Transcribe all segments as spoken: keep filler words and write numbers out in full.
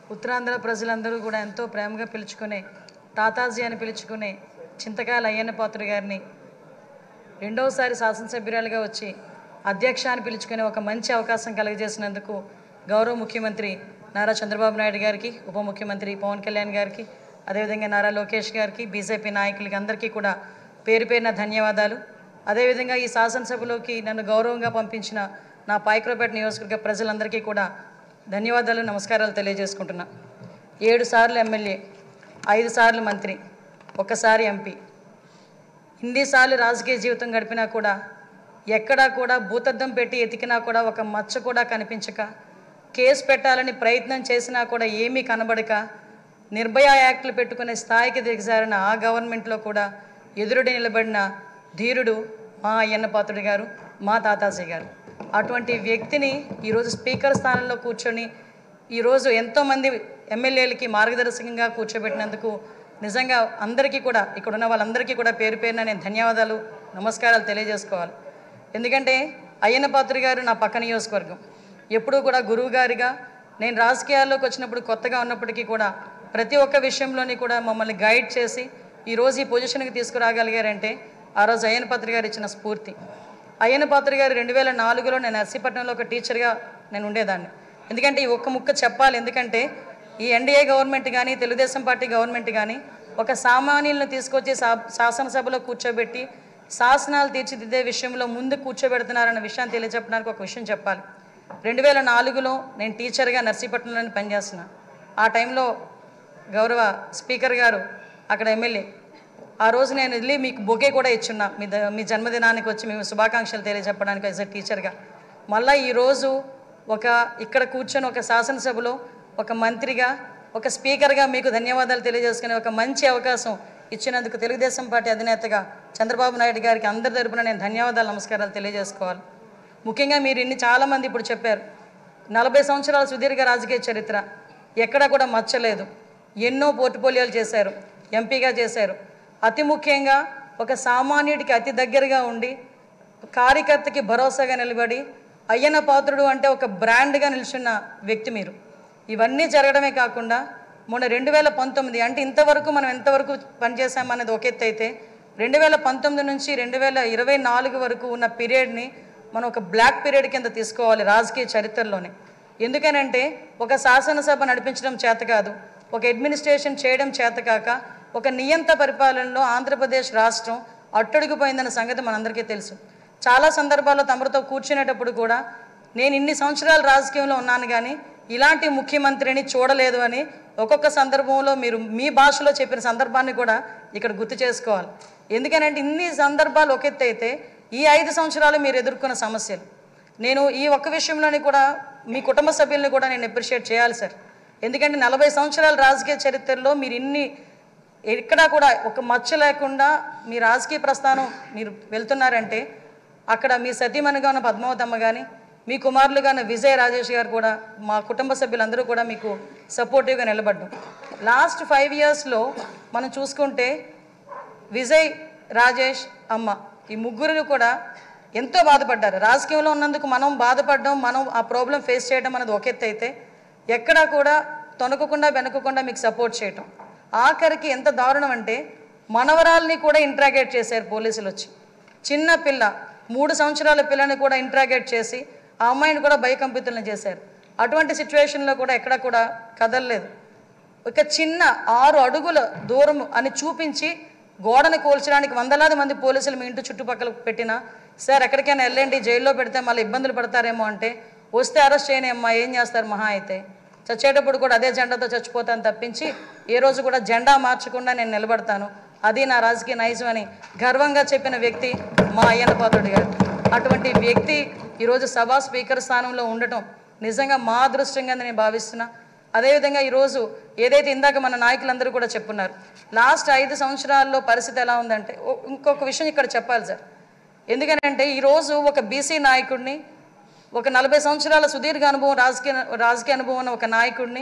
ఉత్తరాంధ్ర ప్రజలందరూ కూడా ఎంతో ప్రేమగా పిలుచుకునే తాతాజీ అని పిలుచుకునే చింతకాయల అయ్యన్న పాత్రుడు గారిని రెండవసారి శాసనసభ్యురాలుగా వచ్చి అధ్యక్ష అని పిలుచుకునే ఒక మంచి అవకాశం కలుగజేసినందుకు గౌరవ ముఖ్యమంత్రి నారా చంద్రబాబు నాయుడు గారికి, ఉప ముఖ్యమంత్రి పవన్ కళ్యాణ్ గారికి, అదేవిధంగా నారా లోకేష్ గారికి, బీజేపీ నాయకులకి అందరికీ కూడా పేరు పేరున ధన్యవాదాలు. అదేవిధంగా ఈ శాసనసభలోకి నన్ను గౌరవంగా పంపించిన నా పాయకరావుపేట నియోజకవర్గ ప్రజలందరికీ కూడా ధన్యవాదాలు, నమస్కారాలు తెలియజేసుకుంటున్నా. ఏడు సార్లు ఎమ్మెల్యే, ఐదు సార్లు మంత్రి, ఒక్కసారి ఎంపీ, ఇన్నిసార్లు రాజకీయ జీవితం గడిపినా కూడా ఎక్కడా కూడా భూతద్దం పెట్టి ఎతికినా కూడా ఒక మచ్చ కూడా కనిపించక, కేసు పెట్టాలని ప్రయత్నం చేసినా కూడా ఏమీ కనబడక, నిర్భయ యాక్ట్లు పెట్టుకునే స్థాయికి దిగజారిన ఆ గవర్నమెంట్లో కూడా ఎదురుడి నిలబడిన ధీరుడు మా అయ్యన్న పాత్రుడు గారు, మా తాతాజీ గారు. అటువంటి వ్యక్తిని ఈరోజు స్పీకర్ స్థానంలో కూర్చొని ఈరోజు ఎంతోమంది ఎమ్మెల్యేలకి మార్గదర్శకంగా కూర్చోబెట్టినందుకు నిజంగా అందరికీ కూడా, ఇక్కడ ఉన్న వాళ్ళందరికీ కూడా పేరు పేరున నేను ధన్యవాదాలు, నమస్కారాలు తెలియజేసుకోవాలి. ఎందుకంటే అయ్యన్న పాత్రుడు గారు నా పక్క నియోజకవర్గం. ఎప్పుడూ కూడా గురువు గారిగా నేను రాజకీయాల్లోకి వచ్చినప్పుడు కొత్తగా ఉన్నప్పటికీ కూడా ప్రతి ఒక్క విషయంలోని కూడా మమ్మల్ని గైడ్ చేసి ఈరోజు ఈ పొజిషన్కి తీసుకురాగలిగారంటే ఆ రోజు అయ్యన్న పాత్రుడు గారు ఇచ్చిన స్ఫూర్తి. అయ్యన్న పాత్రుడు గారు రెండు వేల నాలుగులో నేను నర్సీపట్నంలో ఒక టీచర్గా నేను ఉండేదాన్ని. ఎందుకంటే ఈ ఒక్క ముక్క చెప్పాలి, ఎందుకంటే ఈ ఎన్డీఏ గవర్నమెంట్ కానీ తెలుగుదేశం పార్టీ గవర్నమెంట్ కానీ ఒక సామాన్యులను తీసుకొచ్చి శా శాసనసభలో కూర్చోబెట్టి శాసనాలు తీర్చిదిద్దే విషయంలో ముందు కూర్చోబెడుతున్నారన్న విషయాన్ని తెలియజెప్పడానికి ఒక విషయం చెప్పాలి. రెండు వేల నాలుగులో నేను టీచర్గా నర్సీపట్నంలోనే పనిచేస్తున్నా. ఆ టైంలో గౌరవ స్పీకర్ గారు అక్కడ ఎమ్మెల్యే. ఆ రోజు నేను వెళ్ళి మీకు బొకే కూడా ఇచ్చున్నా, మీ మీ జన్మదినానికి వచ్చి మేము శుభాకాంక్షలు తెలియజెప్పడానికి యాజ్ ఎ టీచర్గా. మళ్ళీ ఈరోజు ఒక ఇక్కడ కూర్చొని ఒక శాసనసభలో ఒక మంత్రిగా, ఒక స్పీకర్గా మీకు ధన్యవాదాలు తెలియజేసుకునే ఒక మంచి అవకాశం ఇచ్చినందుకు తెలుగుదేశం పార్టీ అధినేతగా చంద్రబాబు నాయుడు గారికి అందరి తరపున నేను ధన్యవాదాలు, నమస్కారాలు తెలియజేసుకోవాలి. ముఖ్యంగా మీరు ఇన్ని చాలామంది ఇప్పుడు చెప్పారు, నలభై సంవత్సరాల సుదీర్ఘ రాజకీయ చరిత్ర, ఎక్కడా కూడా మచ్చలేదు. ఎన్నో పోర్ట్ఫోలియోలు చేశారు, ఎంపీగా చేశారు. అతి ముఖ్యంగా ఒక సామాన్యుడికి అతి దగ్గరగా ఉండి కార్యకర్తకి భరోసాగా నిలబడి అయ్యన్న పాత్రుడు అంటే ఒక బ్రాండ్గా నిల్చున్న వ్యక్తి మీరు. ఇవన్నీ జరగడమే కాకుండా మొన్న రెండు వేల పంతొమ్మిది అంటే ఇంతవరకు మనం ఎంతవరకు పనిచేసామనేది ఒక ఎత్తు అయితే, రెండు వేల పంతొమ్మిది నుంచి రెండు వేల ఇరవై నాలుగు వరకు ఉన్న పీరియడ్ని మనం ఒక బ్లాక్ పీరియడ్ కింద తీసుకోవాలి రాజకీయ చరిత్రలోనే. ఎందుకనంటే ఒక శాసనసభ నడిపించడం చేత కాదు, ఒక అడ్మినిస్ట్రేషన్ చేయడం చేత కాక ఒక నియంత పరిపాలనలో ఆంధ్రప్రదేశ్ రాష్ట్రం అట్టడుగుపోయిందన్న సంగతి మనందరికీ తెలుసు. చాలా సందర్భాల్లో తమరితో కూర్చునేటప్పుడు కూడా నేను ఇన్ని సంవత్సరాలు రాజకీయంలో ఉన్నాను కానీ ఇలాంటి ముఖ్యమంత్రిని చూడలేదు అని ఒక్కొక్క సందర్భంలో మీరు మీ భాషలో చెప్పిన సందర్భాన్ని కూడా ఇక్కడ గుర్తు చేసుకోవాలి. ఎందుకనంటే ఇన్ని సందర్భాలు ఒక ఎత్తు అయితే ఈ ఐదు సంవత్సరాలు మీరు ఎదుర్కొన్న సమస్యలు, నేను ఈ ఒక్క విషయంలోని కూడా మీ కుటుంబ సభ్యుల్ని కూడా నేను అప్రిషియేట్ చేయాలి సార్. ఎందుకంటే నలభై సంవత్సరాల రాజకీయ చరిత్రలో మీరు ఇన్ని ఎక్కడా కూడా ఒక మచ్చ లేకుండా మీ రాజకీయ ప్రస్థానం మీరు వెళ్తున్నారంటే అక్కడ మీ సతీమణిగా ఉన్న పద్మావతమ్మ కానీ, మీ కుమారులుగా ఉన్న విజయ్ రాజేష్ గారు కూడా, మా కుటుంబ సభ్యులందరూ కూడా మీకు సపోర్టివ్గా నిలబడ్డాం. లాస్ట్ ఫైవ్ ఇయర్స్లో మనం చూసుకుంటే విజయ్, రాజేష్, అమ్మ ఈ ముగ్గురు కూడా ఎంతో బాధపడ్డారు. రాజకీయంలో ఉన్నందుకు మనం బాధపడడం, మనం ఆ ప్రాబ్లం ఫేస్ చేయడం అనేది ఒక ఎత్తు అయితే ఎక్కడా కూడా తొనకకుండా వెనకకుండా మీకు సపోర్ట్ చేయటం. ఆఖరికి ఎంత దారుణం అంటే మనవరాల్ని కూడా ఇంట్రాగేట్ చేశారు పోలీసులు వచ్చి. చిన్న పిల్ల, మూడు సంవత్సరాల పిల్లని కూడా ఇంట్రాగేట్ చేసి ఆ అమ్మాయిని కూడా భయకంపితులను చేశారు. అటువంటి సిచ్యువేషన్లో కూడా ఎక్కడ కూడా కదలలేదు. ఒక చిన్న ఆరు అడుగుల దూరం అని చూపించి గోడని కూల్చడానికి వందలాది మంది పోలీసులు మీ ఇంటి చుట్టుపక్కల పెట్టినా, సార్ ఎక్కడికైనా వెళ్ళండి, జైల్లో పెడితే మళ్ళీ ఇబ్బందులు పడతారేమో అంటే, వస్తే అరెస్ట్ చేయని అమ్మా ఏం చేస్తారు, మహా అయితే చచ్చేటప్పుడు కూడా అదే జెండాతో చచ్చిపోతాను తప్పించి ఏ రోజు కూడా జెండా మార్చకుండా నేను నిలబడతాను, అది నా రాజకీయ నైజం అని గర్వంగా చెప్పిన వ్యక్తి మా అయ్యన్న పాత్రుడు గారు. అటువంటి వ్యక్తి ఈరోజు సభా స్పీకర్ స్థానంలో ఉండటం నిజంగా మా అదృష్టంగా నేను భావిస్తున్నా. అదేవిధంగా ఈరోజు ఏదైతే ఇందాక మన నాయకులందరూ కూడా చెప్పున్నారు, లాస్ట్ ఐదు సంవత్సరాల్లో పరిస్థితి ఎలా ఉందంటే, ఇంకొక విషయం ఇక్కడ చెప్పాలి సార్. ఎందుకనంటే ఈరోజు ఒక బీసీ నాయకుడిని, ఒక నలభై సంవత్సరాల సుదీర్ఘ అనుభవం రాజకీయ రాజకీయ అనుభవం ఉన్న ఒక నాయకుడిని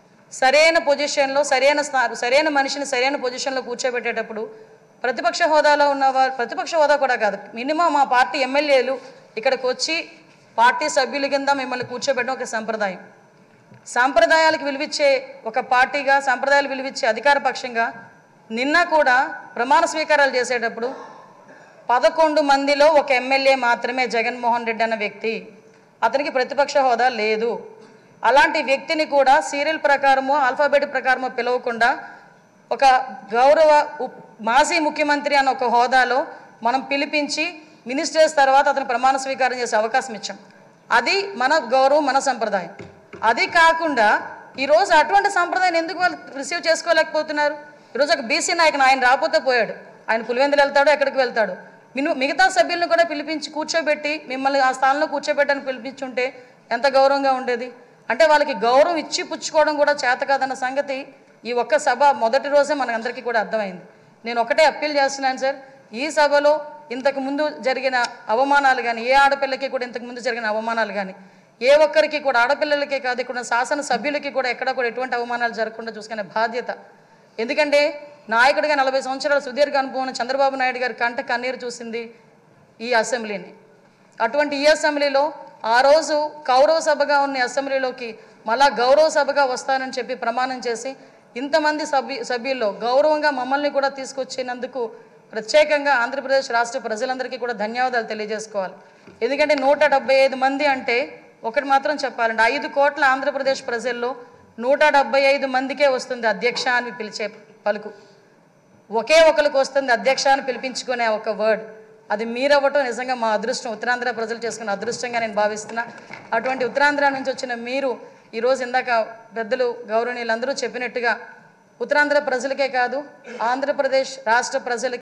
సరైన పొజిషన్లో సరైన సరైన మనిషిని సరైన పొజిషన్లో కూర్చోబెట్టేటప్పుడు ప్రతిపక్ష హోదాలో ఉన్నవారు, ప్రతిపక్ష హోదా కూడా కాదు, మినిమం మా పార్టీ ఎమ్మెల్యేలు ఇక్కడికి వచ్చి పార్టీ సభ్యుల కింద మిమ్మల్ని కూర్చోబెట్టడం ఒక సంప్రదాయం. సాంప్రదాయాలకు విలువిచ్చే ఒక పార్టీగా, సాంప్రదాయాలు విలువిచ్చే అధికార పక్షంగా నిన్న కూడా ప్రమాణ స్వీకారాలు చేసేటప్పుడు పదకొండు మందిలో ఒక ఎమ్మెల్యే మాత్రమే జగన్మోహన్ రెడ్డి అన్న వ్యక్తి, అతనికి ప్రతిపక్ష హోదా లేదు. అలాంటి వ్యక్తిని కూడా సీరియల్ ప్రకారమో ఆల్ఫాబెట్ ప్రకారమో పిలవకుండా ఒక గౌరవ మాజీ ముఖ్యమంత్రి అన్న ఒక హోదాలో మనం పిలిపించి మినిస్టర్స్ తర్వాత అతను ప్రమాణ స్వీకారం చేసే అవకాశం ఇచ్చాం. అది మన గౌరవం, మన సంప్రదాయం. అది కాకుండా ఈరోజు అటువంటి సంప్రదాయాన్ని ఎందుకు వాళ్ళు రిసీవ్ చేసుకోలేకపోతున్నారు? ఈరోజు ఒక బీసీ నాయకుడు, ఆయన రాకపోతే పోయాడు, ఆయన పులివెందులు వెళ్తాడు, ఎక్కడికి వెళ్తాడు. మిను మిగతా సభ్యులను కూడా పిలిపించి కూర్చోబెట్టి మిమ్మల్ని ఆ స్థానంలో కూర్చోబెట్టని పిలిపించుంటే ఎంత గౌరవంగా ఉండేది. అంటే వాళ్ళకి గౌరవం ఇచ్చి పుచ్చుకోవడం కూడా చేత కాదన్న సంగతి ఈ ఒక్క సభ మొదటి రోజే మనందరికీ కూడా అర్థమైంది. నేను ఒకటే అప్పీల్ చేస్తున్నాను సార్, ఈ సభలో ఇంతకు ముందు జరిగిన అవమానాలు కానీ, ఏ ఆడపిల్లకి కూడా ఇంతకు ముందు జరిగిన అవమానాలు కానీ, ఏ ఒక్కరికి కూడా, ఆడపిల్లలకే కాదు ఇక్కడ శాసన సభ్యులకి కూడా ఎక్కడ కూడా ఎటువంటి అవమానాలు జరగకుండా చూసుకునే బాధ్యత. ఎందుకంటే నాయకుడిగా నలభై సంవత్సరాల సుదీర్ఘ అనుభవం చంద్రబాబు నాయుడు గారి కంట కన్నీరు చూసింది ఈ అసెంబ్లీని. అటువంటి ఈ అసెంబ్లీలో ఆ రోజు కౌరవ సభగా ఉన్న అసెంబ్లీలోకి మళ్ళా గౌరవ సభగా వస్తానని చెప్పి ప్రమాణం చేసి ఇంతమంది సభ్యు సభ్యుల్లో గౌరవంగా మమ్మల్ని కూడా తీసుకొచ్చినందుకు ప్రత్యేకంగా ఆంధ్రప్రదేశ్ రాష్ట్ర ప్రజలందరికీ కూడా ధన్యవాదాలు తెలియజేసుకోవాలి. ఎందుకంటే నూట డెబ్బై ఐదు మంది అంటే ఒకటి మాత్రం చెప్పాలంటే ఐదు కోట్ల ఆంధ్రప్రదేశ్ ప్రజల్లో నూట డెబ్బై ఐదు మందికే వస్తుంది అధ్యక్ష అని పిలిచే పలుకు. ఒకే ఒకరికి వస్తుంది అధ్యక్ష అని పిలిపించుకునే ఒక వర్డ్. అది మీరవ్వటం నిజంగా మా అదృష్టం, ఉత్తరాంధ్ర ప్రజలు చేసుకున్న అదృష్టంగా నేను భావిస్తున్నా. అటువంటి ఉత్తరాంధ్ర నుంచి వచ్చిన మీరు ఈరోజు ఇందాక పెద్దలు గౌరవనీయులందరూ చెప్పినట్టుగా ఉత్తరాంధ్ర ప్రజలకే కాదు ఆంధ్రప్రదేశ్ రాష్ట్ర ప్రజలకి